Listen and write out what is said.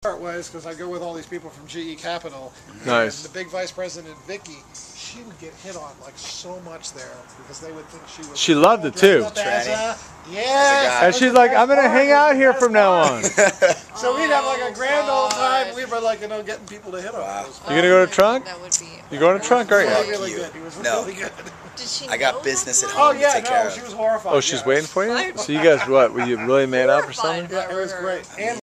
part was because I go with all these people from GE Capital. Nice. And the big vice president, Vicky, she would get hit on like so much there because they would think she was. She loved it too. Yeah. And she's like, I'm gonna hang out here from now on. So we'd have like a grand old time. We were like, getting people to hit on us. You gonna go to Trunk? That would be. You going to Trunk, aren't you? Really good. He was really good. Did she I got know business that? at home Oh yeah, to take care no, of. she was horrified. Oh, she's waiting for you? So you guys, what, were you really made up or something? Yeah, it was great. And